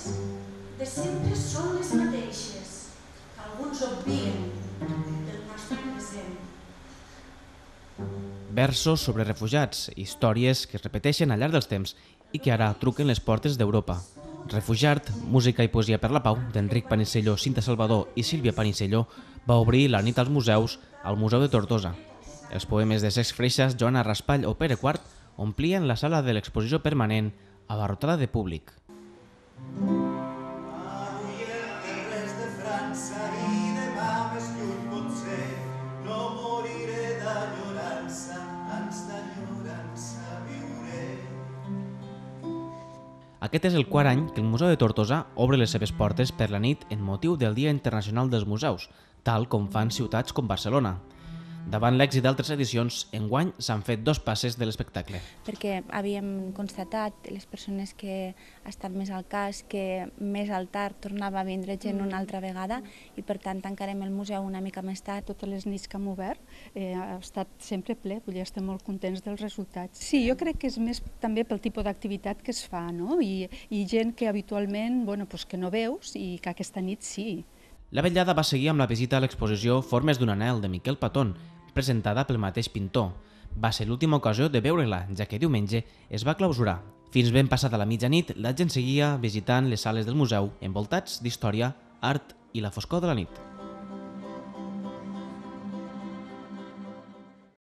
de sempre són les mateixes, que alguns obvien del nostre present. Versos sobre refugiats, històries que es repeteixen al llarg dels temps i que ara truquen les portes d'Europa. Refugiat, música i poesia per la pau, d'Enric Panisello, Cinta Salvador i Sílvia Panisello, va obrir la nit als museus al Museu de Tortosa. Els poemes de Cesc Freixas, Joana Raspall o Pere Quart omplien la sala de l'exposició permanent abarrotada de públic. Aquest és el quart any que el Museu de Tortosa obre les seves portes per la nit en motiu del Dia Internacional dels Museus, tal com fan ciutats com Barcelona. Davant l'èxit d'altres edicions, enguany s'han fet 2 passes de l'espectacle. Perquè havíem constatat, les persones que ha estat més al cas, que més al tard tornava a vindre gent una altra vegada i per tant tancarem el museu una mica més tard. Totes les nits que hem obert ha estat sempre ple, vull dir, estem molt contents dels resultats. Sí, jo crec que és més també pel tipus d'activitat que es fa, no? I gent que habitualment que no veus i que aquesta nit sí. La vetllada va seguir amb la visita a l'exposició Formes d'un anel de Miquel Patón, presentada pel mateix pintor. Va ser l'última ocasió de veure-la, ja que diumenge es va clausurar. Fins ben passada la mitjanit, la gent seguia visitant les sales del museu, envoltats d'història, art i la foscor de la nit.